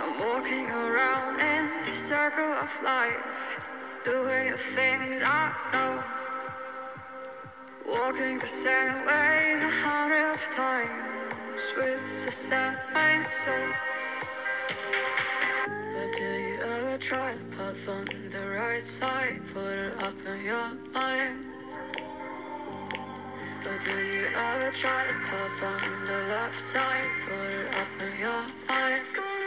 Walking around in the circle of life, doing the things I know, walking the same ways 100 times with the same soul. But do you ever try to path on the right side, put it up in your mind? But do you ever try to path on the left side, put it up in your mind?